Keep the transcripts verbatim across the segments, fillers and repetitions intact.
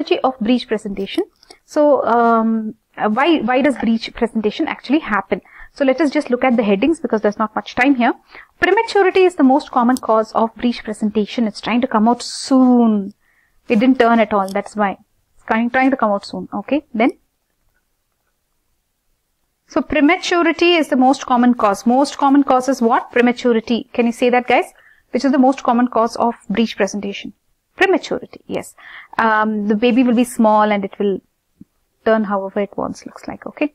etiology of breech presentation. So um, why why does breech presentation actually happen? So let us just look at the headings because there's not much time here. Prematurity is the most common cause of breech presentation. It's trying to come out soon. It didn't turn at all. That's why it's trying trying to come out soon. Okay, then. So prematurity is the most common cause. Most common cause is what? Prematurity. Can you say that, guys? Which is the most common cause of breech presentation? Prematurity. Yes. Um, the baby will be small and it will turn however it wants, looks like. Okay.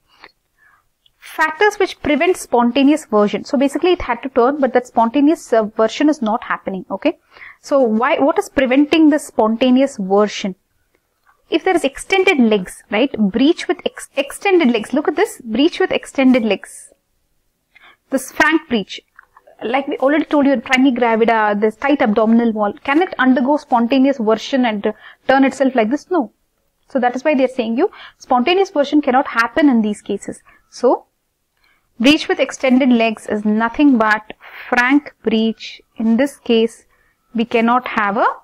Factors which prevent spontaneous version. So basically it had to turn, but that spontaneous uh, version is not happening. Okay. So why, what is preventing the spontaneous version? If there is extended legs, right? Breech with ex extended legs. Look at this. Breech with extended legs. This frank breech. Like we already told you, primigravida, gravida, this tight abdominal wall. Can it undergo spontaneous version and uh, turn itself like this? No. So that is why they are saying you, spontaneous version cannot happen in these cases. So, breech with extended legs is nothing but frank breech. In this case, we cannot have a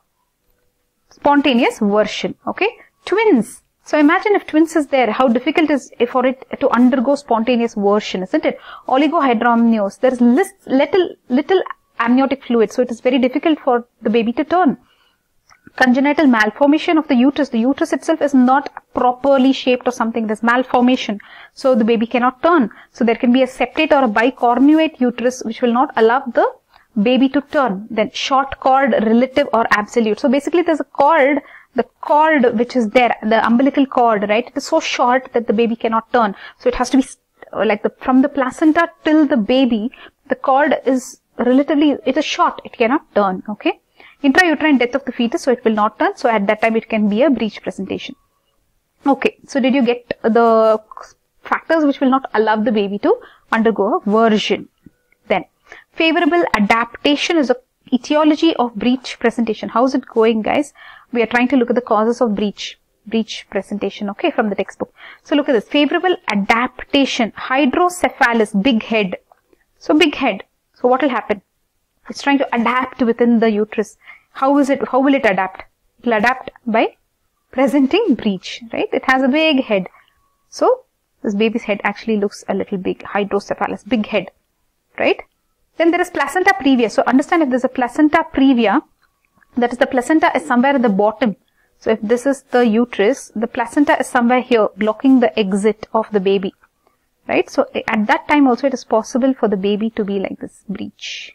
spontaneous version. Okay. Twins. So imagine if twins is there, how difficult is it for it to undergo spontaneous version, isn't it? Oligohydramnios. There is little, little amniotic fluid. So it is very difficult for the baby to turn. Congenital malformation of the uterus. The uterus itself is not properly shaped or something. There's malformation. So the baby cannot turn. So there can be a septate or a bicornuate uterus which will not allow the baby to turn. Then short cord, relative or absolute. So basically there's a cord, the cord which is there, the umbilical cord, right? It is so short that the baby cannot turn. So it has to be like the, from the placenta till the baby, the cord is relatively, it is short. It cannot turn. Okay. Intrauterine death of the fetus, so it will not turn. So at that time it can be a breech presentation. Okay, so did you get the factors which will not allow the baby to undergo a version? Then, favorable adaptation is a etiology of breech presentation. How is it going, guys? We are trying to look at the causes of breech, breech presentation, okay, from the textbook. So look at this, favorable adaptation, hydrocephalus, big head. So big head. So what will happen? It's trying to adapt within the uterus. How is it, how will it adapt? It will adapt by presenting breech, right? It has a big head. So, this baby's head actually looks a little big, hydrocephalus, big head, right? Then there is placenta previa. So, understand if there's a placenta previa, that is the placenta is somewhere at the bottom. So, if this is the uterus, the placenta is somewhere here, blocking the exit of the baby, right? So, at that time also it is possible for the baby to be like this, breech.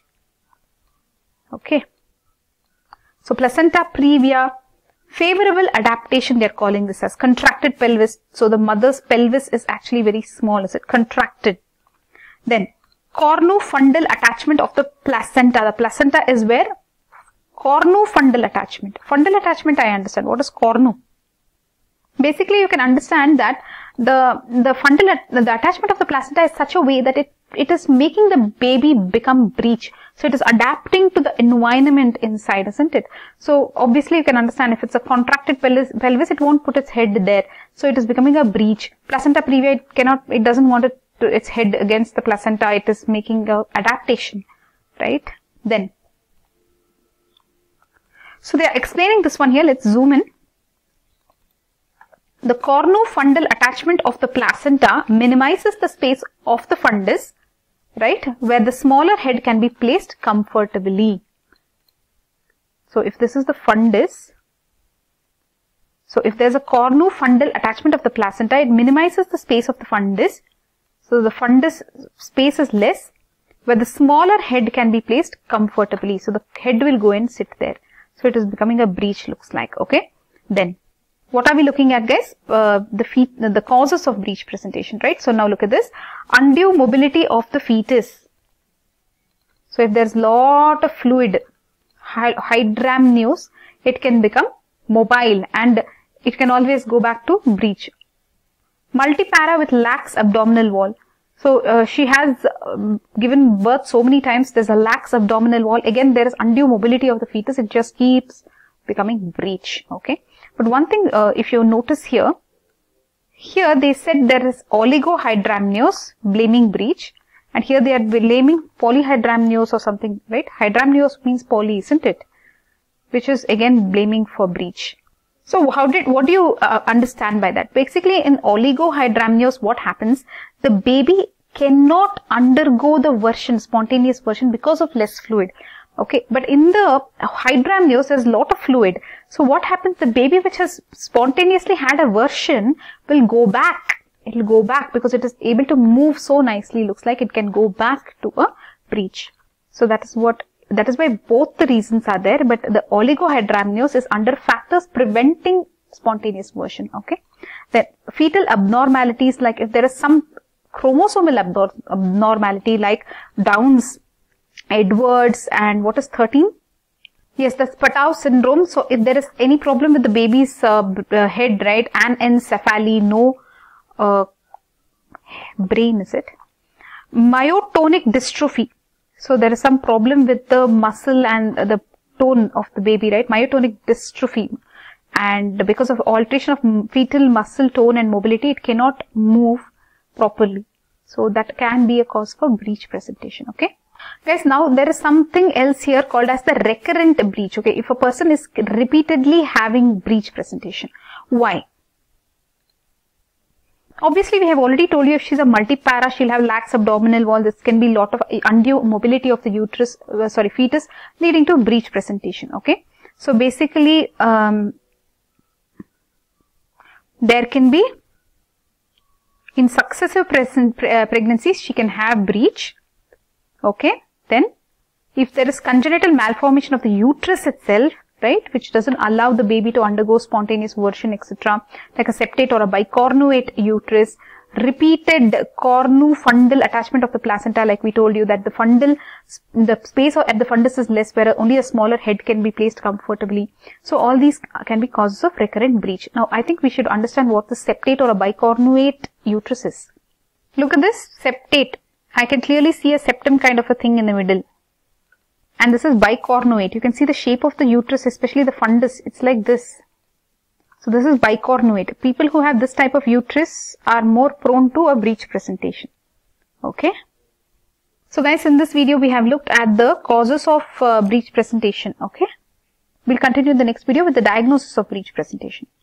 Okay. So, placenta previa, favorable adaptation, they are calling this as contracted pelvis. So, the mother's pelvis is actually very small, is it? Contracted. Then, cornu-fundal attachment of the placenta. The placenta is where? Cornu-fundal attachment. Fundal attachment, I understand. What is cornu? Basically, you can understand that the, the fundal, the attachment of the placenta is such a way that it, it is making the baby become breech. So, it is adapting to the environment inside, isn't it? So, obviously, you can understand if it's a contracted pelvis, pelvis, it won't put its head there. So, it is becoming a breech. Placenta previa, it cannot, it doesn't want it to its head against the placenta. It is making a adaptation, right? Then, so they are explaining this one here. Let's zoom in. The cornu-fundal attachment of the placenta minimizes the space of the fundus, right, where the smaller head can be placed comfortably. So, if this is the fundus, so if there's a cornu-fundal attachment of the placenta, it minimizes the space of the fundus. So, the fundus space is less, where the smaller head can be placed comfortably. So, the head will go and sit there. So, it is becoming a breech, looks like, okay. Then, what are we looking at, guys? Uh, the feet, the causes of breech presentation, right? So, now look at this. Undue mobility of the fetus. So, if there's lot of fluid, hydramnios, it can become mobile and it can always go back to breech. Multipara with lax abdominal wall. So, uh, she has um, given birth so many times, there's a lax abdominal wall. Again, there is undue mobility of the fetus. It just keeps becoming breech, okay. But one thing, uh, if you notice here, here they said there is oligohydramnios blaming breech, and here they are blaming polyhydramnios or something, right? Hydramnios means poly, isn't it? Which is again blaming for breech. So how did, what do you uh, understand by that? Basically in oligohydramnios, what happens? The baby cannot undergo the version, spontaneous version, because of less fluid. Okay, but in the hydramnios, there's a lot of fluid. So what happens? The baby which has spontaneously had a version will go back. It will go back because it is able to move so nicely. Looks like it can go back to a breech. So that is what, that is why both the reasons are there. But the oligohydramnios is under factors preventing spontaneous version. Okay, then fetal abnormalities, like if there is some chromosomal abnormality like Downs, Edwards, and what is thirteen? Yes, the Patau syndrome. So if there is any problem with the baby's uh, uh, head, right, anencephaly, no uh, brain, is it? Myotonic dystrophy. So there is some problem with the muscle and uh, the tone of the baby, right? Myotonic dystrophy. And because of alteration of fetal muscle tone and mobility, it cannot move properly. So that can be a cause for breech presentation. Okay. Guys, now there is something else here called as the recurrent breech. Okay, if a person is repeatedly having breech presentation, why? Obviously, we have already told you if she's a multipara, she'll have lax abdominal wall. This can be lot of undue mobility of the uterus, uh, sorry, fetus, leading to breech presentation. Okay, so basically, um, there can be in successive present, uh, pregnancies, she can have breech. Okay, then if there is congenital malformation of the uterus itself, right, which doesn't allow the baby to undergo spontaneous version, et cetera, like a septate or a bicornuate uterus, repeated cornu-fundal attachment of the placenta, like we told you that the fundal, the space at the fundus is less, where only a smaller head can be placed comfortably. So all these can be causes of recurrent breech. Now, I think we should understand what the septate or a bicornuate uterus is. Look at this septate. I can clearly see a septum kind of a thing in the middle. And this is bicornuate. You can see the shape of the uterus, especially the fundus. It's like this. So this is bicornuate. People who have this type of uterus are more prone to a breech presentation. Okay. So guys, in this video, we have looked at the causes of uh, breech presentation. Okay. We'll continue in the next video with the diagnosis of breech presentation.